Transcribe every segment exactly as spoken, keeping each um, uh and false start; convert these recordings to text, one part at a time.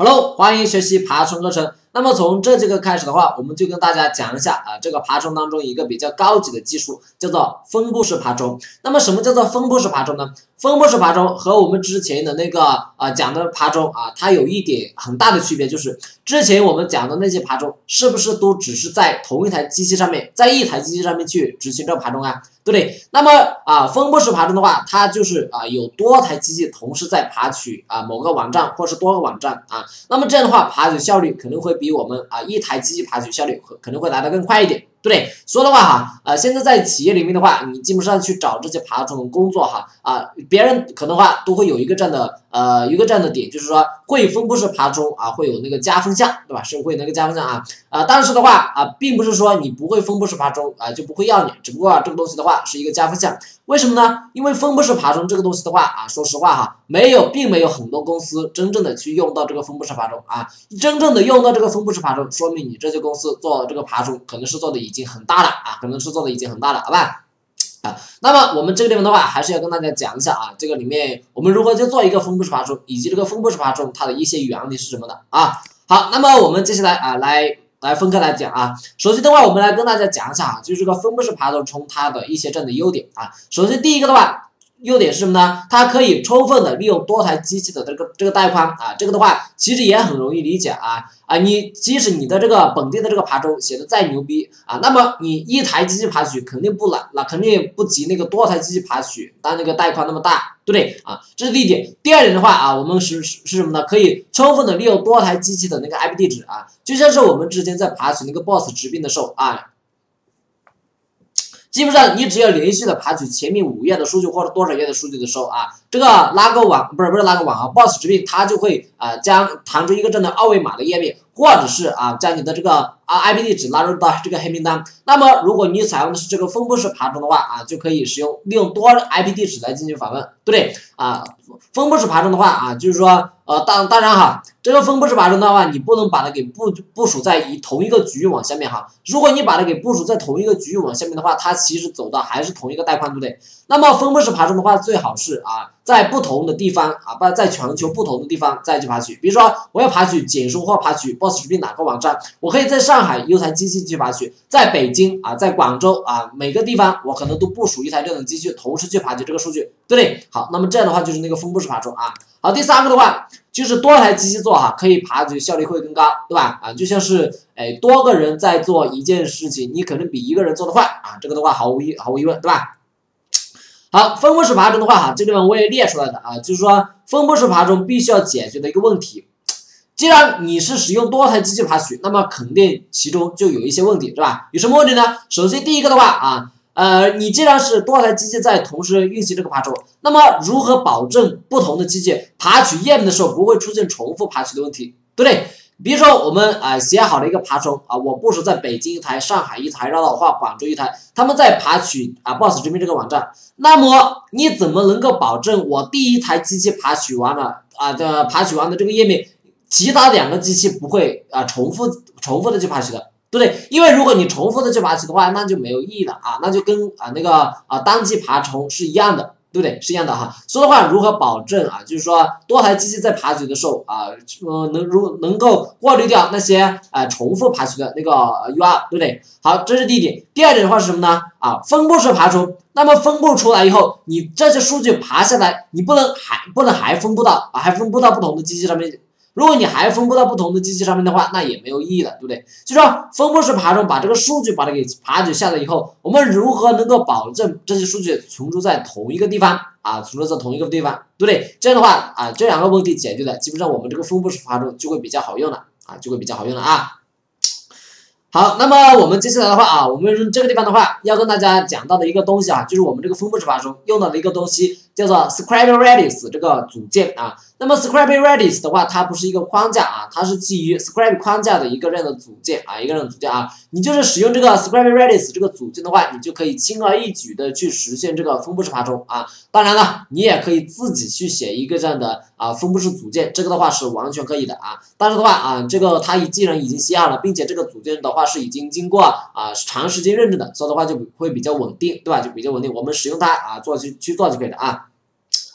Hello， 欢迎学习爬虫课程。那么从这节课开始的话，我们就跟大家讲一下啊，这个爬虫当中一个比较高级的技术，叫做分布式爬虫。那么什么叫做分布式爬虫呢？分布式爬虫和我们之前的那个啊讲的爬虫啊，它有一点很大的区别，就是之前我们讲的那些爬虫，是不是都只是在同一台机器上面，在一台机器上面去执行这个爬虫啊？对不对？那么啊，分布式爬虫的话，它就是啊有多台机器同时在爬取啊某个网站或是多个网站啊，那么这样的话，爬取效率可能会比我们啊一台机器爬取效率可能会来得更快一点，对不对？说的话哈，呃，现在在企业里面的话，你基本上去找这些爬虫工作哈，啊，别人可能的话都会有一个这样的呃一个这样的点，就是说会分布式爬虫啊会有那个加分项，对吧？是会那个加分项啊啊，但是的话啊，并不是说你不会分布式爬虫啊就不会要你，只不过、啊、这个东西的话是一个加分项。为什么呢？因为分布式爬虫这个东西的话啊，说实话哈，没有，并没有很多公司真正的去用到这个分布式爬虫啊。真正的用到这个分布式爬虫，说明你这些公司做这个爬虫可能是做的已经很大了啊，可能是做的已经很大了，好吧？啊，那么我们这个地方的话，还是要跟大家讲一下啊，这个里面我们如何去做一个分布式爬虫，以及这个分布式爬虫它的一些原理是什么的啊。好，那么我们接下来啊来。来分开来讲啊，首先的话，我们来跟大家讲一下啊，就是这个分布式爬虫它的一些这样的优点啊。首先第一个的话，优点是什么呢？它可以充分的利用多台机器的这个这个带宽啊，这个的话其实也很容易理解啊啊，你即使你的这个本地的这个爬虫写的再牛逼啊，那么你一台机器爬取肯定不难，那肯定不及那个多台机器爬取它那个带宽那么大，对不对啊？这是第一点。第二点的话啊，我们是是是什么呢？可以充分的利用多台机器的那个 I P 地址啊，就像是我们之前在爬取那个 boss 直并的时候啊。基本上你只要连续的爬取前面五页的数据或者多少页的数据的时候啊，这个拉个网不是不是拉个网啊 ，boss 直并它就会啊将弹出一个这样的二维码的页面，或者是啊将你的这个啊 I P 地址拉入到这个黑名单。那么如果你采用的是这个分布式爬虫的话啊，就可以使用利用多 I P 地址来进行访问，对不对啊？分布式爬虫的话啊，就是说呃当当然哈，这个分布式爬虫的话，你不能把它给部部署在一同一个局域网下面哈。如果你把它给部署在同一个局域网下面的话，它其实走的还是同一个带宽，对不对？那么分布式爬虫的话，最好是啊在不同的地方啊，不在全球不同的地方再去爬取。比如说我要爬取简书或爬取 boss 直并哪个网站，我可以在上海有台机器去爬取，在北京啊，在广州啊，每个地方我可能都部署一台这种机器，同时去爬取这个数据，对不对？好，那么这样的话就是那个分布式爬虫啊。好，第三个的话就是多台机器做哈，可以爬取效率会更高，对吧？啊，就像是哎多个人在做一件事情，你可能比一个人做得快啊，这个的话毫无疑毫无疑问，对吧？好，分布式爬虫的话哈，这地方我也列出来的啊，就是说分布式爬虫必须要解决的一个问题。既然你是使用多台机器爬取，那么肯定其中就有一些问题，是吧？有什么问题呢？首先第一个的话啊，呃，你既然是多台机器在同时运行这个爬虫，那么如何保证不同的机器爬取页面的时候不会出现重复爬取的问题，对不对？比如说我们啊、呃、写好了一个爬虫啊，我部署在北京一台、上海一台、绕道话广州一台，他们在爬取啊 boss 直并这个网站，那么你怎么能够保证我第一台机器爬取完了啊的爬取完的这个页面，其他两个机器不会啊重复重复的去爬取的？对不对？因为如果你重复的去爬取的话，那就没有意义了啊，那就跟啊那个啊单机爬虫是一样的。对不对？是一样的哈。说的话，如何保证啊？就是说，多台机器在爬取的时候啊，呃，能如能够过滤掉那些啊、呃、重复爬取的那个 U R， 对不对？好，这是第一点。第二点的话是什么呢？啊，分布式爬虫。那么分布出来以后，你这些数据爬下来，你不能还不能还分布到啊，还分布到不同的机器上面。如果你还分布到不同的机器上面的话，那也没有意义了，对不对？就说分布式爬虫把这个数据把它给爬取下来以后，我们如何能够保证这些数据存储在同一个地方啊？存储在同一个地方，对不对？这样的话啊，这两个问题解决了，基本上我们这个分布式爬虫就会比较好用了啊，就会比较好用了啊。好，那么我们接下来的话啊，我们这个地方的话要跟大家讲到的一个东西啊，就是我们这个分布式爬虫用到的一个东西叫做 Script-Redis 这个组件啊。那么 Script-Redis 的话，它不是一个框架啊，它是基于 Script 框架的一个这样的组件啊，一个这样的组件啊。你就是使用这个 Script-Redis 这个组件的话，你就可以轻而易举的去实现这个分布式爬虫啊。当然了，你也可以自己去写一个这样的啊分布式组件，这个的话是完全可以的啊。但是的话啊，这个它既然已经写好了，并且这个组件的话是已经经过啊长时间认证的，所以的话就会比较稳定，对吧？就比较稳定，我们使用它啊做去去做就可以了啊。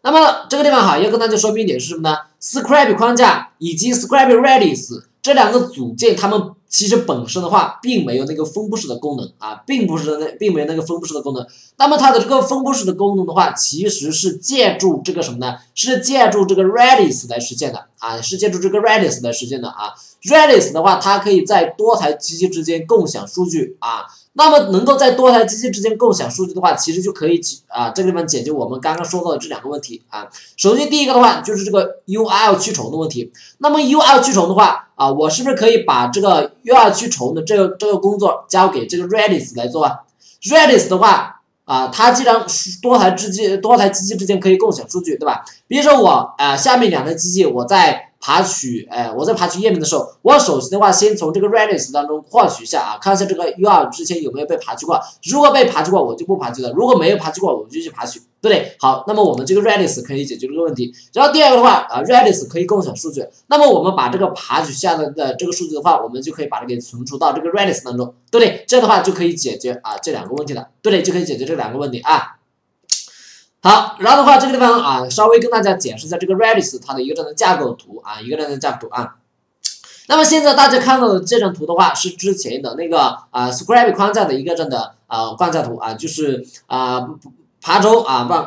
那么这个地方哈，要跟大家说明一点是什么呢 ？Scribe 框架以及 Scribe Redis 这两个组件，它们其实本身的话，并没有那个分布式的功能啊，并不是那，并没有那个分布式的功能。那么它的这个分布式的功能的话，其实是借助这个什么呢？是借助这个 Redis 来实现的啊，是借助这个 Redis 来实现的啊。Redis 的话，它可以在多台机器之间共享数据啊。那么能够在多台机器之间共享数据的话，其实就可以啊，这个地方解决我们刚刚说到的这两个问题啊。首先第一个的话就是这个 U L 去重的问题。那么 U L 去重的话啊，我是不是可以把这个 U L 去重的这个这个工作交给这个 Redis 来做啊 ？Redis 的话啊，它既然多台之间多台机器之间可以共享数据，对吧？比如说我啊，下面两台机器我在爬取，哎，我在爬取页面的时候，我首先的话，先从这个 Redis 当中获取一下啊，看一下这个 U R 之前有没有被爬取过。如果被爬取过，我就不爬取了；如果没有爬取过，我就去爬取，对不对？好，那么我们这个 Redis 可以解决这个问题。然后第二个的话啊 ，Redis 可以共享数据，那么我们把这个爬取下来的这个数据的话，我们就可以把它给存储到这个 Redis 当中，对不对？这样的话就可以解决啊这两个问题了，对不对？就可以解决这两个问题啊。好，然后的话，这个地方啊，稍微跟大家解释一下这个 Redis 它的一个这样的架构图啊，一个这样的架构图啊。那么现在大家看到的这张图的话，是之前的那个啊 Scribe 框架的一个这样的啊框架图啊，就是啊爬中啊不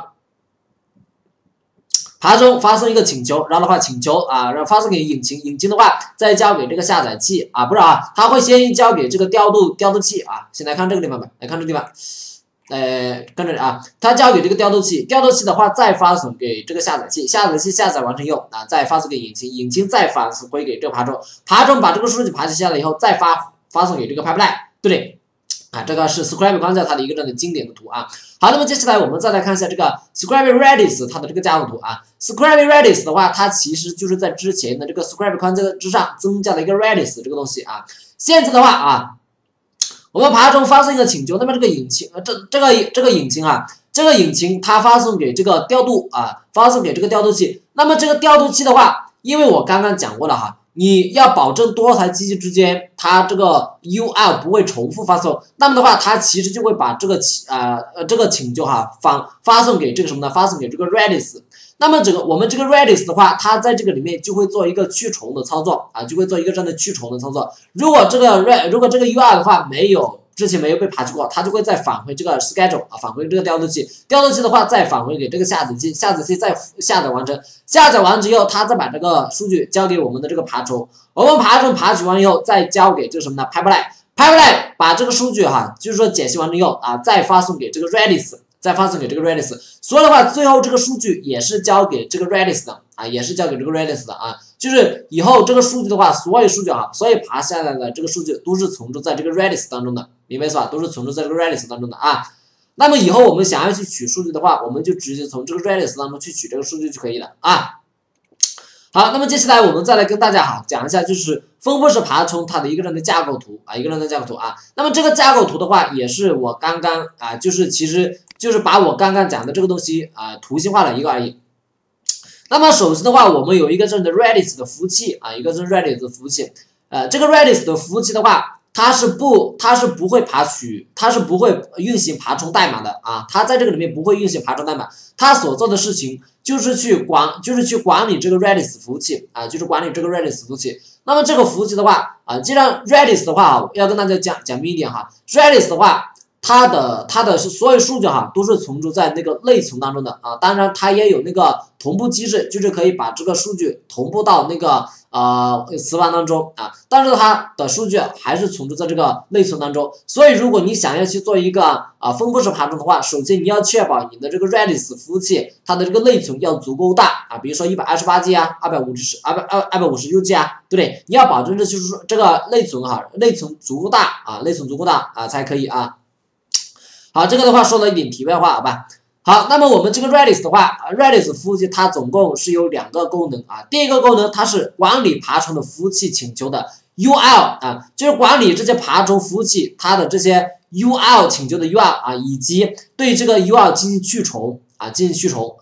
爬中发送一个请求，然后的话请求啊，然后发送给引擎，引擎的话再交给这个下载器啊，不是啊，它会先交给这个调度调度器啊。先来看这个地方吧，来看这个地方。呃，跟着啊，它交给这个调度器，调度器的话再发送给这个下载器，下载器下载完成以后啊，再发送给引擎，引擎再发送回给这个爬中，爬中把这个数据爬取下来以后，再发发送给这个 pipeline， 对不对？啊，这个是 Scribe 框架它的一个这样的经典的图啊。好，那么接下来我们再来看一下这个 Scribe Redis 它的这个架构图啊。Scribe Redis 的话，它其实就是在之前的这个 Scribe 框架之上增加了一个 Redis 这个东西啊。现在的话啊。我们爬中发送一个请求，那么这个引擎，呃，这这个这个引擎啊，这个引擎它发送给这个调度啊，发送给这个调度器。那么这个调度器的话，因为我刚刚讲过了哈，你要保证多台机器之间它这个 U L 不会重复发送，那么的话，它其实就会把这个呃呃这个请求哈发发送给这个什么呢？发送给这个 Redis。那么这个我们这个 Redis 的话，它在这个里面就会做一个去重的操作啊，就会做一个这样的去重的操作。如果这个 Red 如果这个 U R 的话没有之前没有被爬取过，它就会再返回这个 schedule 啊，返回这个调度器，调度器的话再返回给这个下载器，下载器再下载完成，下载完之后，它再把这个数据交给我们的这个爬虫，我们爬虫爬取完以后，再交给这个什么呢 pipeline，pipeline 把这个数据哈，就是说解析完之后啊，再发送给这个 Redis。再发送给这个 Redis， 所以的话，最后这个数据也是交给这个 Redis 的啊，也是交给这个 Redis 的啊。就是以后这个数据的话，所有数据啊，所有爬下来的这个数据都是存储在这个 Redis 当中的，明白是吧？都是存储在这个 Redis 当中的啊。那么以后我们想要去取数据的话，我们就直接从这个 Redis 当中去取这个数据就可以了啊。好，那么接下来我们再来跟大家哈讲一下，就是分布式爬虫它的一个人的架构图啊，一个人的架构图啊。那么这个架构图的话，也是我刚刚啊，就是其实就是把我刚刚讲的这个东西啊图形化了一个而已。那么首先的话，我们有一个这样的 Redis 的服务器啊，一个这 Redis 的服务器。呃，这个 Redis 的服务器的话，它是不它是不会爬取，它是不会运行爬虫代码的啊，它在这个里面不会运行爬虫代码，它所做的事情就是去管就是去管理这个 Redis 服务器啊，就是管理这个 Redis 服务器。那么这个服务器的话啊，既然 Redis 的话，要跟大家讲讲明一点哈 ，Redis 的话。它的它的所有数据哈都是存储在那个内存当中的啊，当然它也有那个同步机制，就是可以把这个数据同步到那个呃磁盘当中啊，但是它的数据还是存储在这个内存当中。所以如果你想要去做一个啊分布式爬虫的话，首先你要确保你的这个 Redis 服务器它的这个内存要足够大啊，比如说一百二十八 G 啊，二百五十二百二二百五十六 G 啊，对不对？你要保证这就是说这个内存哈，内存足够大啊，内存足够大啊才可以啊。好，这个的话说了一点题外话，好吧。好，那么我们这个 Redis 的话 ，Redis 服务器它总共是有两个功能啊。第一个功能它是管理爬虫的服务器请求的 U L 啊，就是管理这些爬虫服务器它的这些 U L 请求的 U L 啊，以及对这个 U L 进行去重啊，进行去重啊。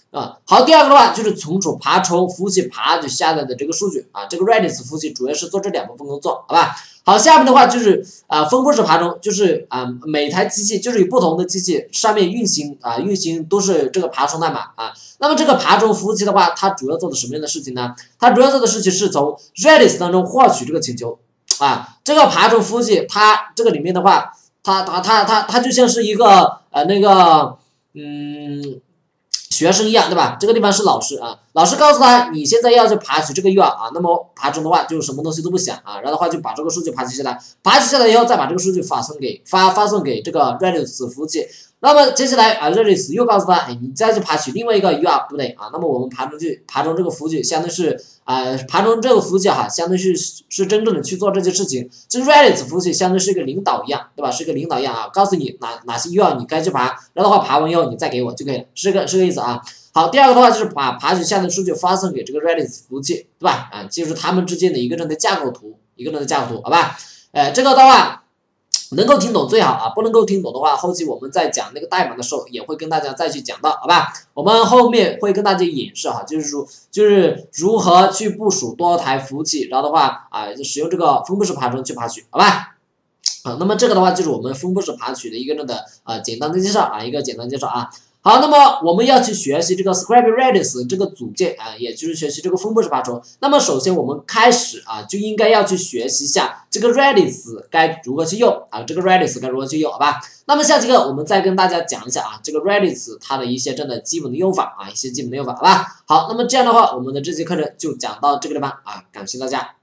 啊，好，第二个的话就是存储爬虫服务器爬取下载的这个数据啊，这个 Redis 服务器主要是做这两部分工作，好吧？好，下面的话就是啊、呃，分布式爬虫，就是啊、呃，每台机器就是有不同的机器上面运行啊、呃，运行都是这个爬虫代码啊。那么这个爬虫服务器的话，它主要做的什么样的事情呢？它主要做的事情是从 Redis 当中获取这个请求啊，这个爬虫服务器它这个里面的话，它它它它它就像是一个呃那个嗯。学生一样，对吧？这个地方是老师啊，老师告诉他，你现在要去爬取这个 U R 啊，那么爬虫的话就什么东西都不想啊，然后的话就把这个数据爬取下来，爬取下来以后再把这个数据发送给发发送给这个 Redis 服务器。那么接下来啊 ，Redis 又告诉他，哎，你再去爬取另外一个 U R 不对啊，那么我们爬虫去爬虫这个服务器，相当于是啊、呃，爬虫这个服务器哈，相当于是是真正的去做这件事情。这 Redis 服务器相当于是一个领导一样，对吧？是一个领导一样啊，告诉你哪哪些 U R 你该去爬，然后的话爬完以后你再给我就可以了，是个是个意思啊。好，第二个的话就是把爬取下载数据发送给这个 Redis 服务器，对吧？啊，就是他们之间的一个人的架构图，一个人的架构图，好吧？呃，这个的话。能够听懂最好啊，不能够听懂的话，后期我们在讲那个代码的时候，也会跟大家再去讲到，好吧？我们后面会跟大家演示哈，就是说，就是如何去部署多台服务器，然后的话啊，就使用这个分布式爬虫去爬取，好吧？啊，那么这个的话就是我们分布式爬取的一个那个啊简单的介绍啊，一个简单介绍啊。好，那么我们要去学习这个 Scrappy Redis 这个组件啊，也就是学习这个分布式爬虫。那么首先我们开始啊，就应该要去学习一下这个 Redis 该如何去用啊，这个 Redis 该如何去用，好吧？那么下节课我们再跟大家讲一下啊，这个 Redis 它的一些真的基本的用法啊，一些基本的用法，好吧？好，那么这样的话，我们的这节课程就讲到这个地方啊，感谢大家。